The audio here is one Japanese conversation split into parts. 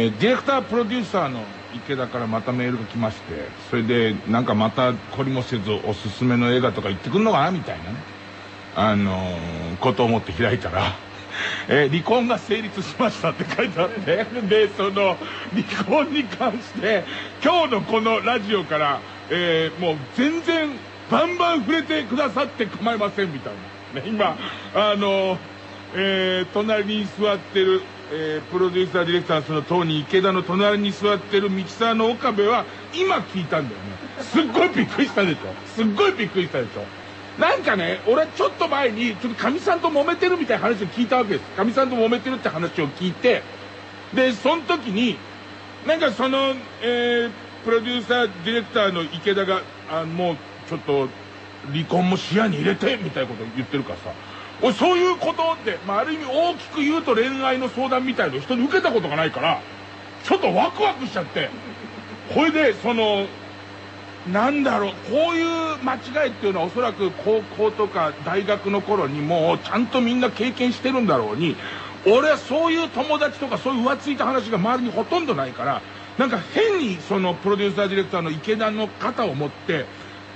ディレクタープロデューサーの池田からまたメールが来まして、それでなんかまた懲りもせずおすすめの映画とか言ってくんのかなみたいなね、ことを思って開いたら離婚が成立しましたって書いてあって、でその離婚に関して今日のこのラジオから、もう全然バンバン触れてくださって構いませんみたいな、ね、今隣に座ってる、プロデューサーディレクターその当に池田の隣に座ってるミキサーの岡部は今聞いたんだよね。すっごいびっくりしたでしょ。すっごいびっくりしたでしょ。なんかね、俺ちょっと前にちょっとかみさんと揉めてるみたいな話を聞いたわけです。かみさんと揉めてるって話を聞いて、でその時になんかその、プロデューサーディレクターの池田がもうちょっと離婚も視野に入れてみたいなことを言ってるからさ、俺そういうことって、ある意味大きく言うと恋愛の相談みたいの人に受けたことがないからちょっとワクワクしちゃって、これでそのなんだろう、こういう間違いっていうのはおそらく高校とか大学の頃にもうちゃんとみんな経験してるんだろうに、俺はそういう友達とかそういう浮ついた話が周りにほとんどないから、なんか変にそのプロデューサーディレクターの池田の肩を持って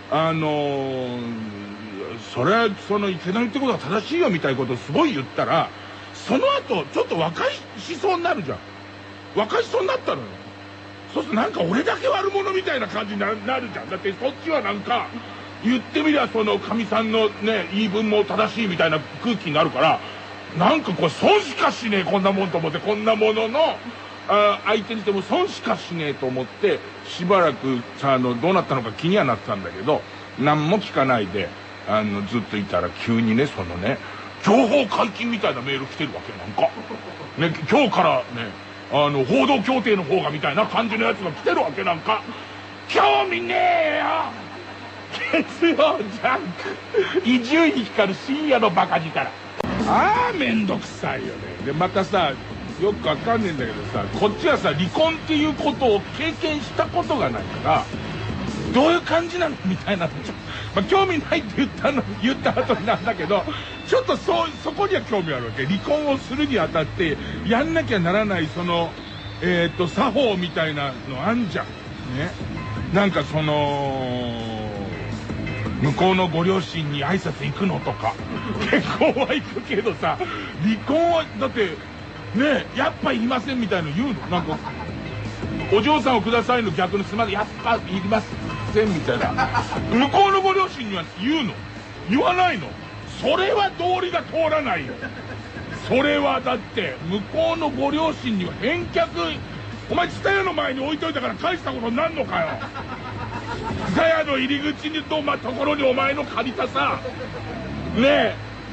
それはその池田の言ってことが正しいよみたいなことをすごい言ったら、その後ちょっと和解しそうになるじゃん。和解しそうになったのよ。そうするとなんか俺だけ悪者みたいな感じになるじゃん。だってそっちはなんか言ってみりゃそのかみさんのね言い分も正しいみたいな空気になるから、なんかこれ損しかしねえこんなもんと思って、こんなものの相手にしても損しかしねえと思ってしばらくさどうなったのか気にはなってたんだけど、何も聞かないでずっといたら急にねそのね情報解禁みたいなメール来てるわけ。なんかね今日からね報道協定の方がみたいな感じのやつが来てるわけ。なんか興味ねえよ月曜ジャンク伊集院光る深夜のバカ力。めんどくさいよね。でまたさよくわかんねえんだけどさ、こっちはさ離婚っていうことを経験したことがないからどういう感じなのみたいな、興味ないって言った後になんだけど、ちょっとそこには興味あるわけ。離婚をするにあたってやんなきゃならないその作法みたいなのあんじゃんね。なんかその向こうのご両親に挨拶行くのとか結婚は行くけどさ、離婚はだってねやっぱいりませんみたいの言うの。なんかお嬢さんをくださいの逆のすまでやっぱいりませんみたいな向こうのご両親には言うの？言わないの？それは道理が通らないよ。それはだって向こうのご両親には返却、お前蔦屋の前に置いといたから返したことになんのかよ。蔦屋の入り口にところにお前の借りたさねえ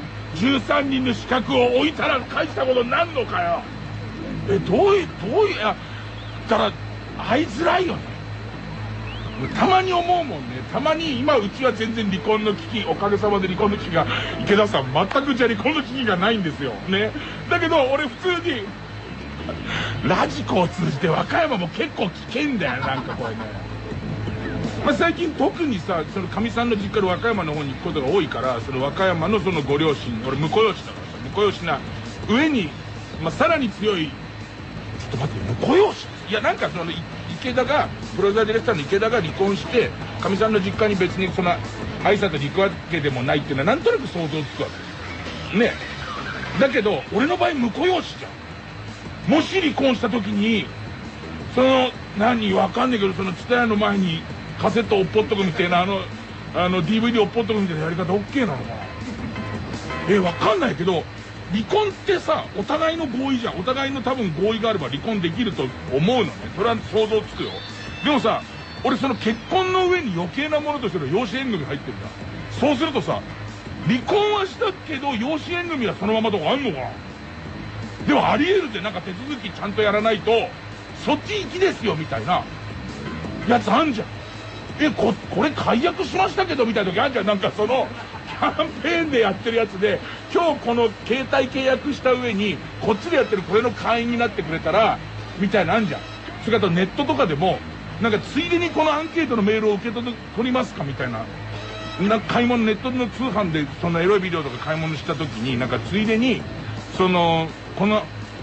13人の資格を置いたら返したことになんのかよ。どういうだから会いづらいよね。たまに思うもんね。たまに今うちは全然離婚の危機、おかげさまで離婚の危機が池田さん全くうちは離婚の危機がないんですよね。だけど俺普通にラジコを通じて和歌山も結構危険だよ。なんかこれね、最近特にさそのかみさんの実家の和歌山の方に行くことが多いから、その和歌山のそのご両親、俺婿養子だからさ、婿養子な上に、さらに強い、ちょっと待って婿養子、いやなんかその池田がプロデューサーディレクターの池田が離婚してかみさんの実家に別にその挨拶に行くわけでもないっていうのはなんとなく想像つくわけね。だけど俺の場合婿養子じゃん。もし離婚した時にそのわかんないけどその蔦屋の前にカセットをぽっとくみたいなDVD をぽっとくみたいなやり方 OK なのかな。わかんないけど離婚ってさお互いの合意じゃん。お互いの多分合意があれば離婚できると思うのね。それは想像つくよ。でもさ俺その結婚の上に余計なものとしての養子縁組入ってるんだ。そうするとさ離婚はしたけど養子縁組はそのままとかあんのかな。でもあり得るって、なんか手続きちゃんとやらないとそっち行きですよみたいなやつあんじゃん。これ解約しましたけどみたいな時あんじゃん。なんかそのキャンペーンでやってるやつで今日この携帯契約した上にこっちでやってるこれの会員になってくれたらみたいなあんじゃん。それからネットとかでもなんかついでにこのアンケートのメールを受け取りますかみたいな、なんか買い物ネットの通販でそのエロいビデオとか買い物した時になんかついでにこの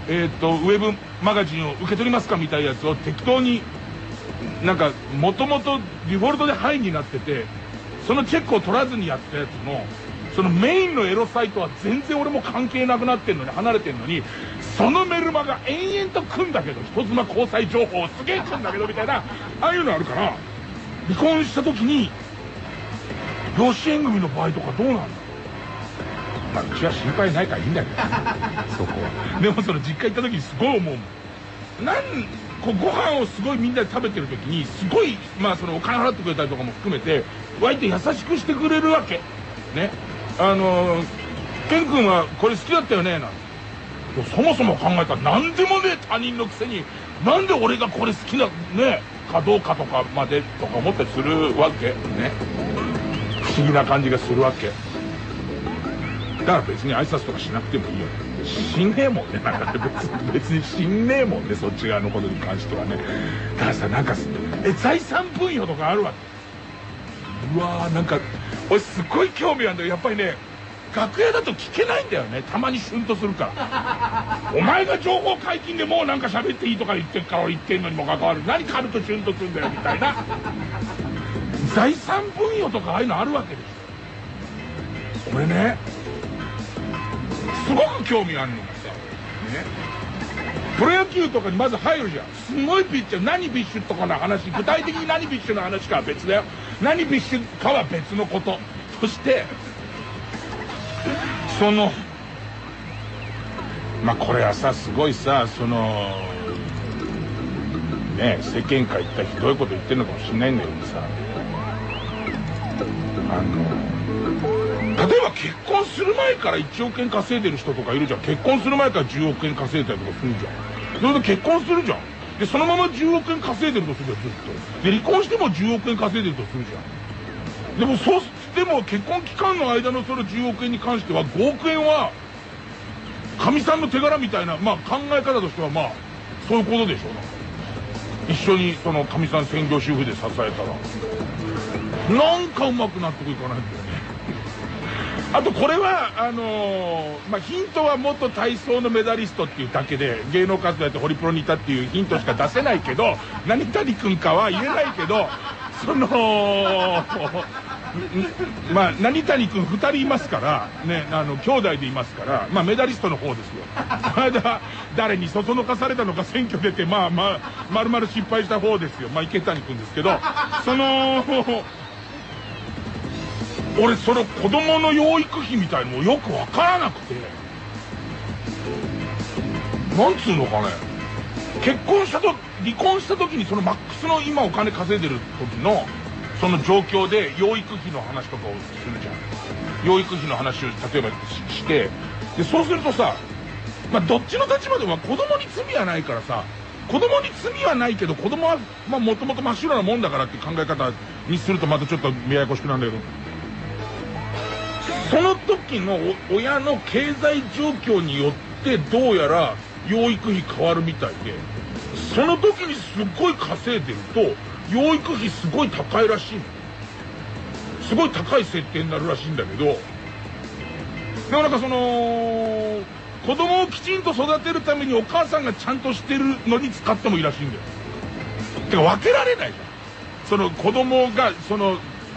ウェブマガジンを受け取りますかみたいなやつを適当になんかもともとデフォルトでハイになってて、そのチェックを取らずにやったやつのそのメインのエロサイトは全然俺も関係なくなってんのに、離れてんのに、そのメルマが延々と来んだけど、人妻交際情報すげえ来んだけどみたいな、ああいうのあるから、離婚した時に養子縁組の場合とかどうなんだ。まあうちは心配ないからいいんだけどそこは。でもその実家行った時にすごい思うもん。ご飯をすごいみんなで食べてる時にすごい、まあそのお金払ってくれたりとかも含めて割と優しくしてくれるわけね。ケン君はこれ好きだったよねなんて。そもそも考えたら何でもね他人のくせになんで俺がこれ好きなねかどうかとかまでとか思ったりするわけね。不思議な感じがするわけだから別に挨拶とかしなくてもいいよ。死んねえもんね。なんか別に死んねえもんね、そっち側のことに関してはね。だからさ、なんか財産分与とかあるわけ。うわー、なんか俺すっごい興味あるんだよ。やっぱりね楽屋だと聞けないんだよね。たまにシュンとするからお前が情報解禁でもうなんか喋っていいとか言ってるから言ってんのにもかかわらず何カルトシュンとするんだよみたいな財産分与とかああいうのあるわけでしょ。これねすごく興味あるのがさ、ね、プロ野球とかにまず入るじゃん。すごいピッチャー、何ビッシュとかの話、具体的に何ビッシュの話かは別だよ。何ビッシュかは別のこと。そしてそのまあこれはさすごいさ、そのね世間から言ったらひどいこと言ってるのかもしれないんだけどさ、例えば結婚する前から1億円稼いでる人とかいるじゃん。結婚する前から10億円稼いだりとかするじゃん。それで結婚するじゃん。でそのまま10億円稼いでるとするじゃん、ずっと。で離婚しても10億円稼いでるとするじゃん。でもそうしても結婚期間の間のその10億円に関しては5億円はかみさんの手柄みたいな、まあ考え方としてはまあそういうことでしょうな。一緒にそのかみさん専業主婦で支えたらなんかうまく納得いかないんだよね。あとこれはまあ、ヒントは元体操のメダリストっていうだけで芸能活動やってホリプロにいたっていうヒントしか出せないけど、何谷君かは言えないけど、そのまあ何谷君2人いますからね、兄弟でいますから、まあメダリストの方ですよ。この間誰にそそのかされたのか選挙出てまあ丸々失敗した方ですよ。まあ池谷君ですけど、その俺その子供の養育費みたいのもよく分からなくて、なんつうのかね、離婚した時にそのマックスの今お金稼いでる時のその状況で養育費の話とかをするじゃん。養育費の話を例えばして、でそうするとさ、まあどっちの立場でも子供に罪はないからさ、子供に罪はないけど子供はまあもともと真っ白なもんだからって考え方にするとまたちょっとややこしくなんだけど、その時の親の経済状況によってどうやら養育費変わるみたいで、その時にすっごい稼いでると養育費すごい高いらしいの。すごい高い設定になるらしいんだけど、でもなんかその子供をきちんと育てるためにお母さんがちゃんとしてるのに使ってもいいらしいんだよ。てか分けられないじゃん。その子供がその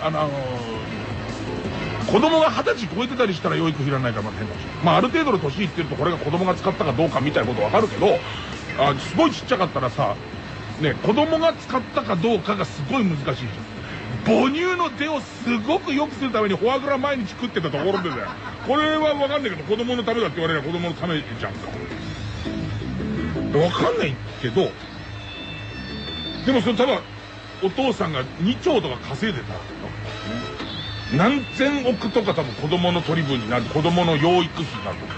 子供が20歳超えてたりしたら養育費いらないからまた変かもしれない。まあある程度の年いってるとこれが子供が使ったかどうかみたいなことわかるけど、すごいちっちゃかったらさね、子供が使ったかどうかがすごい難しいじゃん。母乳の出をすごく良くするためにフォアグラ毎日食ってたところでだよ。これは分かんないけど子供のためだって言われれば子供のためじゃんか。分かんないけど、でもそのただお父さんが2兆とか稼いでたら何千億とか多分子供の取り分になる、子供の養育費になると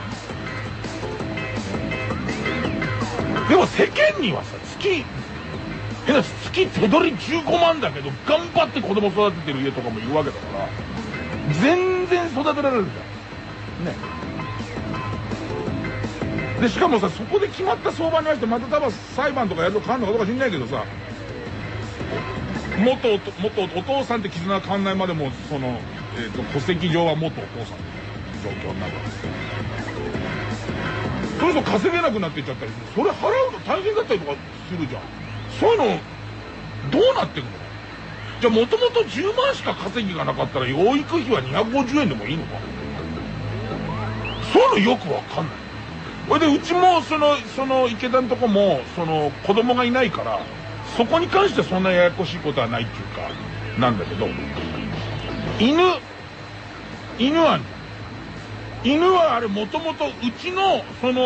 か。でも世間にはさ月手取り15万だけど頑張って子供育ててる家とかもいるわけだから全然育てられるじゃんね。でしかもさそこで決まった相場に合わせてまた多分裁判とかやると変わるのかどうか知んないけどさ、元お父さんって絆が変わんないまでもその、戸籍上は元お父さんっていう状況になるわけですよ。 それこそ稼げなくなってっちゃったりする。それ払うの大変だったりとかするじゃん。そういうのどうなってくの？じゃあもともと10万しか稼ぎがなかったら養育費は250円でもいいのか？そういうのよくわかんない。それでうちもその池田のとこも子供がいないから、そこに関してはそんなややこしいことはないっていうかなんだけど、犬はあれもともとうちの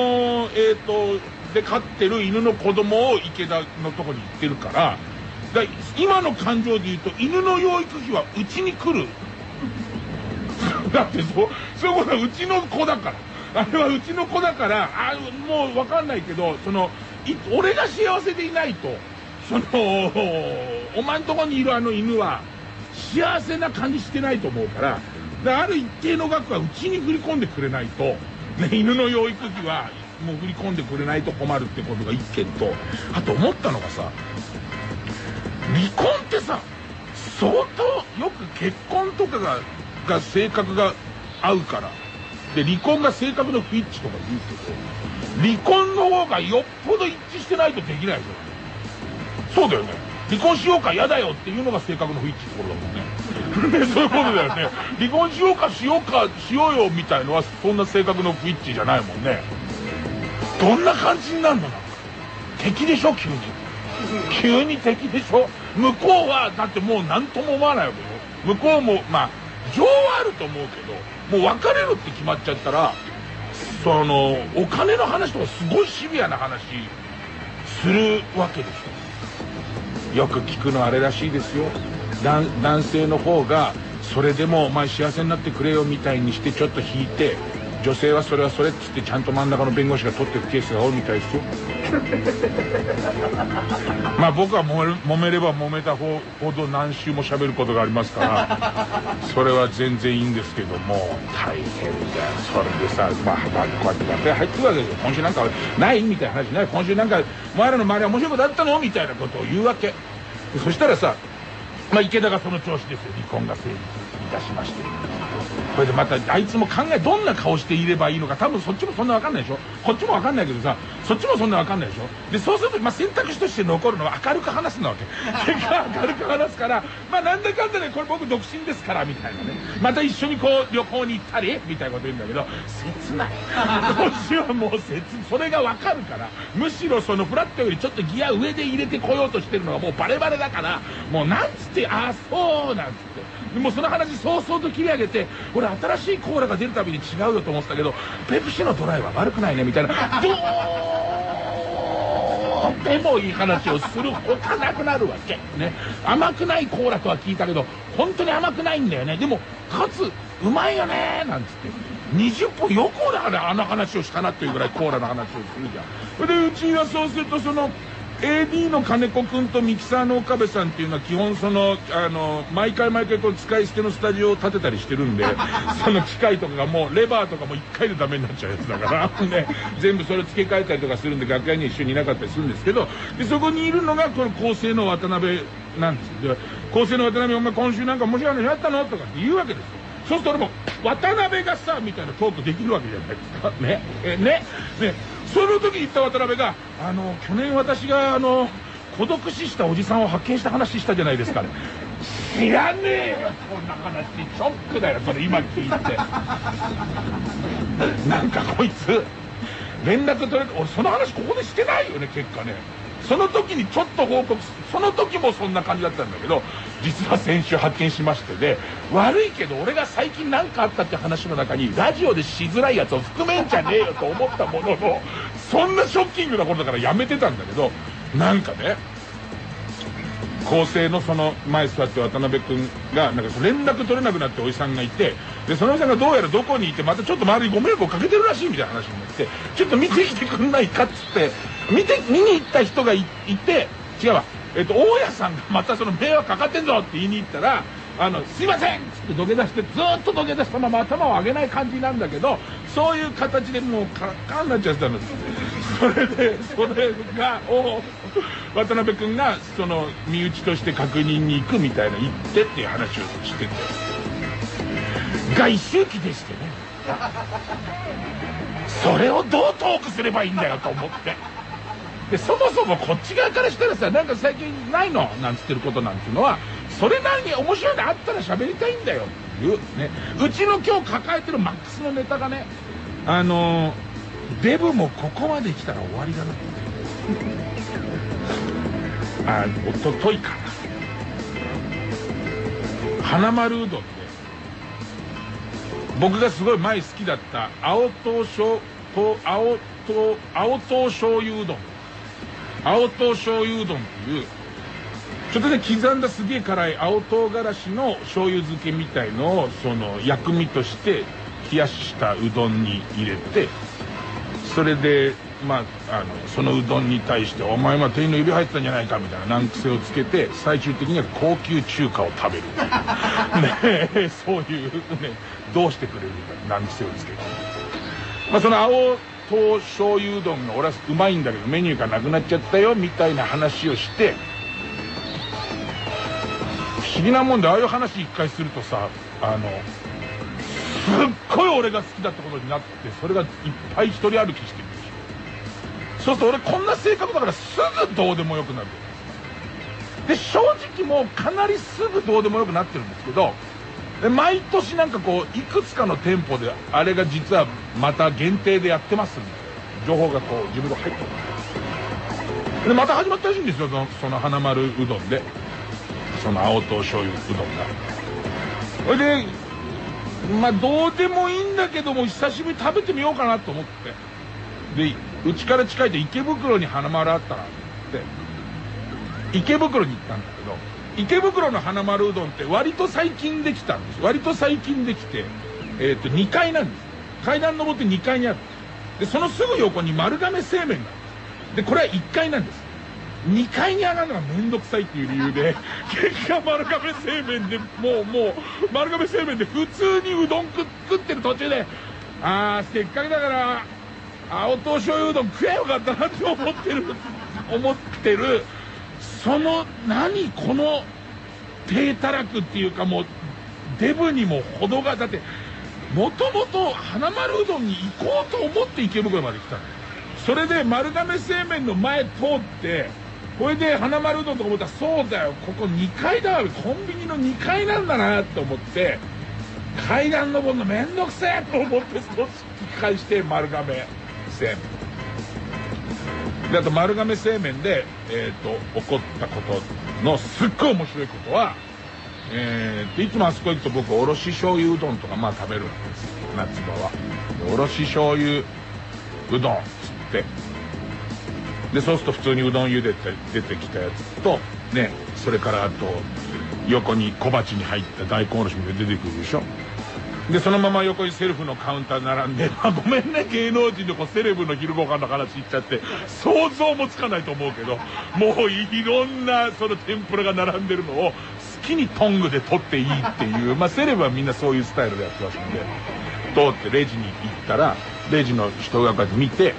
で飼ってる犬の子供を池田のとこに行ってるから、今の感情で言うと犬の養育費はうちに来る。だってそういうことはうちの子だから、あれはうちの子だから、もう分かんないけど、俺が幸せでいないとお前んとこにいるあの犬は幸せな感じしてないと思うから、ある一定の額はうちに振り込んでくれないと、ね、犬の養育費はもう振り込んでくれないと困るってことが一件と、あと思ったのがさ、離婚ってさ、相当よく結婚とかが性格が合うからで、離婚が性格の不一致とか言うけど、離婚の方がよっぽど一致してないとできないじゃん。そうだよね。離婚しようか嫌だよっていうのが性格の不一致ってことだもんね。そういうことだよね。離婚しようよみたいのはそんな性格の不一致じゃないもんね。どんな感じになるの？なんか敵でしょ、急に敵でしょ。向こうはだってもう何とも思わないわけよ。向こうもまあ情はあると思うけど、もう別れるって決まっちゃったら、お金の話とかすごいシビアな話するわけでしょ。よく聞くのあれらしいですよ。男性の方がそれでもお前幸せになってくれよみたいにしてちょっと引いて、女性はそれっつってちゃんと真ん中の弁護士が取ってるケースが多いみたいですよ。まあ僕は揉めれば揉めたほど何週も喋ることがありますから、それは全然いいんですけども、大変だよ。それでさ、まあこうやって楽屋入ってくるわけですよ。今週なんかないみたいな話ね。今週なんかお前らの周りは面白いことあったのみたいなことを言うわけ。そしたらさ、まあ池田がその調子ですよ。離婚が成立いたしまして、これでまたあいつもどんな顔していればいいのか、多分そっちもそんな分かんないでしょ。こっちも分かんないけどさ、そっちもそんな分かんないでしょ。でそうすると、まあ、選択肢として残るのは明るく話すのわけ。明るく話すから、まあなんだかんだね、これ僕独身ですからみたいなね、また一緒にこう旅行に行ったりみたいなこと言うんだけど、切ない。こっちはもうそれが分かるから、むしろフラットよりちょっとギア上で入れてこようとしてるのがもうバレバレだから、もうなんつってそうなんつって、もうその話早々と切り上げて、俺新しいコーラが出るたびに違うよと思ってたけど、ペプシのドライは悪くないねみたいな、どうでもいい話をするほかなくなるわけね。甘くないコーラとは聞いたけど本当に甘くないんだよね。でもかつうまいよねなんつって20分よく俺あの話をしたなっていうぐらいコーラの話をするじゃん。それでうちはそうするとAD の金子君とミキサーの岡部さんっていうのは基本毎回こう使い捨てのスタジオを建てたりしてるんで、その機械とかがもうレバーとかも1回でダメになっちゃうやつだからね、全部それ付け替えたりとかするんで楽屋に一緒にいなかったりするんですけど、でそこにいるのがこの構成の渡辺なんですよ。構成の渡辺、お前今週なんか面白いのやったのとかって言うわけですよ。そうすると俺も渡辺がさみたいなトークできるわけじゃないですかね。その時に言った渡辺が去年私が孤独死したおじさんを発見した話したじゃないですか、ね、知らねえよこんな話。ショックだよそれ今聞いて。なんかこいつ連絡取れて、俺その話ここでしてないよね結果ね。その時にちょっと報告、その時もそんな感じだったんだけど、実は先週発見しましてで、悪いけど俺が最近何かあったって話の中にラジオでしづらいやつを含めんじゃねえよと思ったものの、そんなショッキングなことだからやめてたんだけど、なんかね構成の前座って渡辺君がなんか連絡取れなくなっておじさんがいて、でそのおじさんがどうやらどこにいてまたちょっと周りにご迷惑をかけてるらしいみたいな話になって、ちょっと見てきてくんないかっつって見に行った人がいて、違うわ、大家さんがまた迷惑かかってんぞって言いに行ったら、すいませんっつって土下座して、ずっと土下座したまま頭を上げない感じなんだけど、そういう形でもうカーンになっちゃったんです。それが渡辺君が身内として確認に行くみたいな、行ってっていう話をしてて、が一周期でしてね、 それをどうトークすればいいんだよと思って。でそもそもこっち側からしたらさ、なんか最近ないのなんつってることなんていうのは、それなりに面白いのあったら喋りたいんだよっていうね。うちの今日抱えてるマックスのネタがね、デブもここまで来たら終わりだなおとといかな、花丸うどんで僕がすごい前好きだった青唐醤油うどん、青唐醤油うどんっていうちょっとね刻んだすげえ辛い青唐辛子の醤油漬けみたいのをその薬味として冷やしたうどんに入れて、それでそのうどんに対してお前は店員の指入ってたんじゃないかみたいな難癖をつけて、最終的には高級中華を食べるね、そういうね、どうしてくれるみたいな難癖をつけて、その青唐醤油うどんが俺はうまいんだけどメニューがなくなっちゃったよみたいな話をして、不思議なもんでああいう話一回するとさ、すっごい俺が好きだったことになって、それがいっぱい一人歩きしてるでしょ。そうすると俺こんな性格だからすぐどうでもよくなる。で正直もうかなりすぐどうでもよくなってるんですけど、毎年なんかこういくつかの店舗であれが実はまた限定でやってますみたいな情報がこう自分が入ってる。でまた始まったらしいんですよ、その花丸うどんで、その青唐醤油うどんが。それでどうでもいいんだけども久しぶりに食べてみようかなと思って、でうちから近いと池袋に花丸あったなって池袋に行ったんだけど、池袋の花丸うどんって割と最近できたんです。割と最近できて、2階なんです。階段登って2階にある。でそのすぐ横に丸亀製麺がある。でこれは1階なんです。2階に上がるのがめんどくさいっていう理由で結果丸亀製麺でもう丸亀製麺で普通にうどん食ってる途中で、せっかくだから青唐醤油うどん食えよかったなって思ってるそのこの低たらくっていうか、もうデブにも程が、だってもともと花丸うどんに行こうと思って池袋まで来たの。それで丸亀製麺の前通って、これで花丸うどんとか思ったら、そうだよここ2階だわ、コンビニの2階なんだなって思って、階段登るのめんどくせえと思って少し引き返して丸亀製麺で、あと丸亀製麺で起こったことのすっごい面白いことは、いつもあそこ行くと僕おろし醤油うどんとか食べるんです夏場は。おろし醤油うどんっつってで、そうすると普通にうどん茹でて出てきたやつとね、それからあと横に小鉢に入った大根おろしも出てくるでしょ。でそのまま横にセルフのカウンター並んで、ごめんね芸能人のセレブの昼ご飯の話言っちゃって想像もつかないと思うけど、もういろんなその天ぷらが並んでるのを好きにトングで取っていいっていうセレブはみんなそういうスタイルでやってますんで、通ってレジに行ったらレジの人がこうやって見て、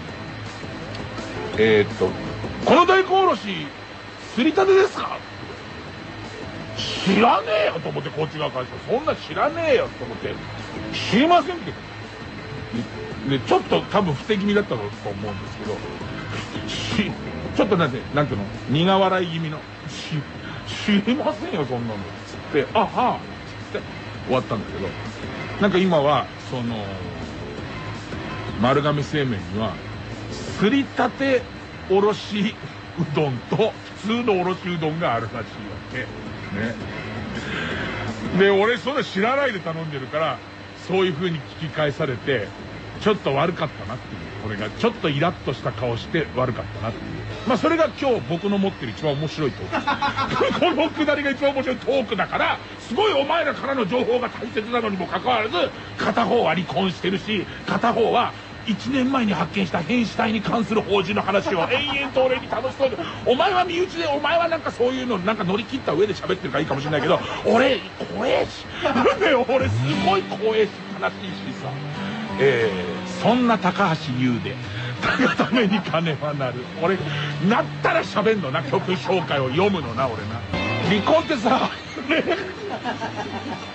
この大根おろしすりたてですか？知らねえよと思って、こっち側からしたらそんな知らねえよと思って、知りませんけどでちょっと多分不手気味だったと思うんですけど、ちょっとなんていうの苦笑い気味の知りませんよそんなのつってあはつって終わったんだけど、なんか今はその丸亀製麺にはすりたておろしうどんと普通のおろしうどんがあるらしいわけね。で俺そんな知らないで頼んでるから、そういう風に聞き返されてちょっと悪かったなっていう、俺がちょっとイラッとした顔して悪かったなっていう、それが今日僕の持ってる一番面白いトークこのくだりが一番面白いトークだから、すごいお前らからの情報が大切なのにもかかわらず、片方は離婚してるし片方は1年前に発見した変死体に関する法事の話を延々と俺に楽しそうで、お前は身内でお前はなんかそういうのなんか乗り切った上で喋ってるからいいかもしれないけど、俺怖えし俺すごい怖えし悲しいしさ、そんな高橋優でたがために金はなる。俺なったら喋んのな、曲紹介を読むのな俺な。離婚ってさ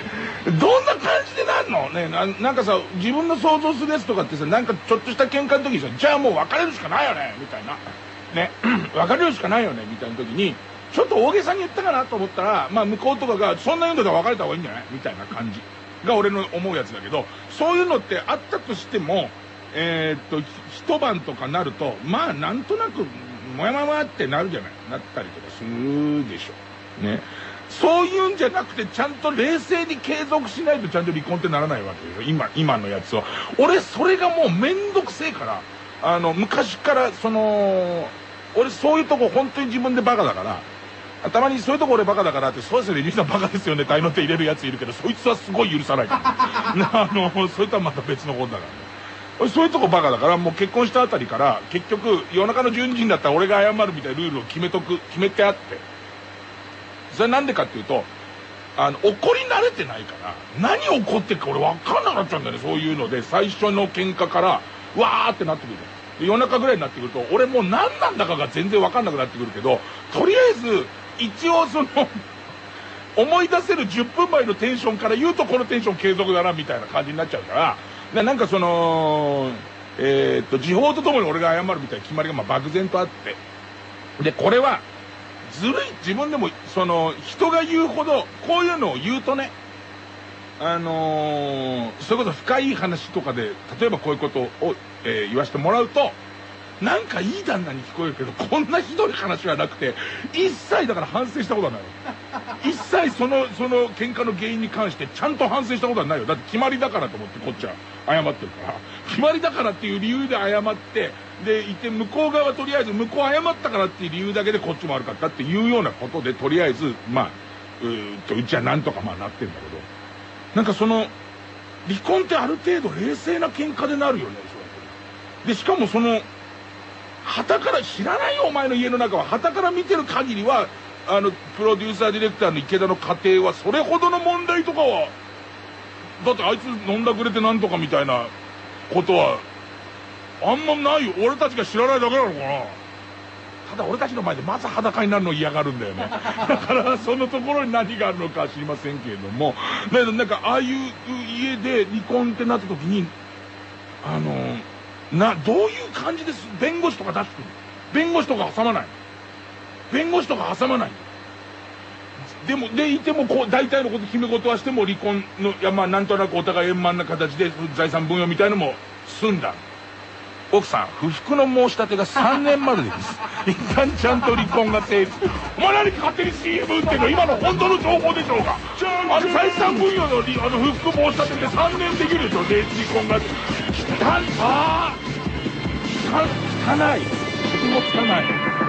どんな感じでなんのね。なんかさ、自分の想像するやつとかってさ、なんかちょっとした喧嘩の時にさ、じゃあもう別れるしかないよねみたいなね別れるしかないよねみたいな時にちょっと大げさに言ったかなと思ったら、まあ向こうとかがそんな言うんだったら別れた方がいいんじゃないみたいな感じが俺の思うやつだけど、そういうのってあったとしても一晩とかなると、まあなんとなくもやもやもやってなるじゃない、なったりとかするでしょね。そういうんじゃなくてちゃんと冷静に継続しないとちゃんと離婚ってならないわけよ、今のやつは。俺それがもうめんどくせえから、昔から俺そういうとこ本当に自分でバカだから、たまにそういうとこ俺バカだからって、そうですよね、リュウさんバカですよね、大の手入れるやついるけど、そいつはすごい許さないからそれとはまた別のことだからね。俺そういうとこバカだから、もう結婚したあたりから結局夜中の12時になったら俺が謝るみたいなルールを決めてあって、それなんでかっていうと、怒り慣れてないから何起こってるか俺分かんなくなっちゃうんだよね。そういうので最初の喧嘩からわーってなってくる。で夜中ぐらいになってくると俺もう何なんだかが全然分かんなくなってくるけど、とりあえず一応思い出せる10分前のテンションから言うとこのテンション継続だなみたいな感じになっちゃうから、でなんか時報とともに俺が謝るみたいな決まりがまあ漠然とあって、でこれはずるい、自分でも人が言うほどこういうのを言うとね、それこそ深い話とかで例えばこういうことを、言わせてもらうとなんかいい旦那に聞こえるけど、こんなひどい話はなくて、一切だから反省したことはないよ。一切その喧嘩の原因に関してちゃんと反省したことはないよ。だって決まりだからと思ってこっちは謝ってるから、決まりだからっていう理由で謝ってでいて、向こう側はとりあえず向こう謝ったからっていう理由だけでこっちも悪かったっていうようなことで、とりあえずまあうちはなんとかまあなってんだけど、なんか離婚ってある程度冷静な喧嘩でなるよね。でしかも旗から知らないよお前の家の中は、旗から見てる限りはプロデューサーディレクターの池田の家庭はそれほどの問題とかは、だってあいつ飲んだくれてなんとかみたいなことはあんまないよ。俺たちが知らないだけなのかな。ただ俺たちの前でまず裸になるの嫌がるんだよねだからそのところに何があるのか知りませんけれども、なんかああいう家で離婚ってなった時にどういう感じです。弁護士とか出してくる。弁護士とか挟まない。弁護士とか挟まない。でいてもこう大体のこと決め事はしても離婚のまあなんとなくお互い円満な形で財産分与みたいのも済んだ。奥さん不服の申し立てが3年までです一旦ちゃんと離婚が成立。お前何勝手に CM 打ってんの。今の本当の情報でしょうか。財産分与の不服申し立てって3年できるでしょ。離婚が汚い。とても汚い。